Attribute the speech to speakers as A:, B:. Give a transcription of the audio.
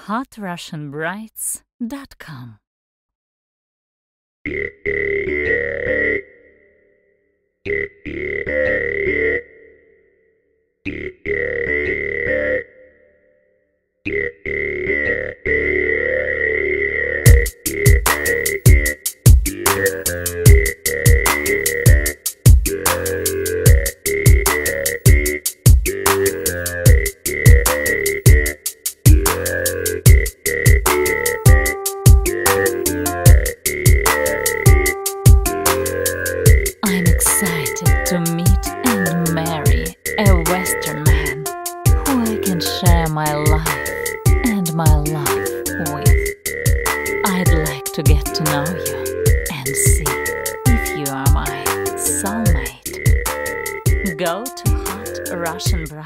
A: hotrussianbrides.com. I'm excited to meet and marry a Western man who I can share my life and my love with. I'd like to get to know you and see if you are my soulmate. Go to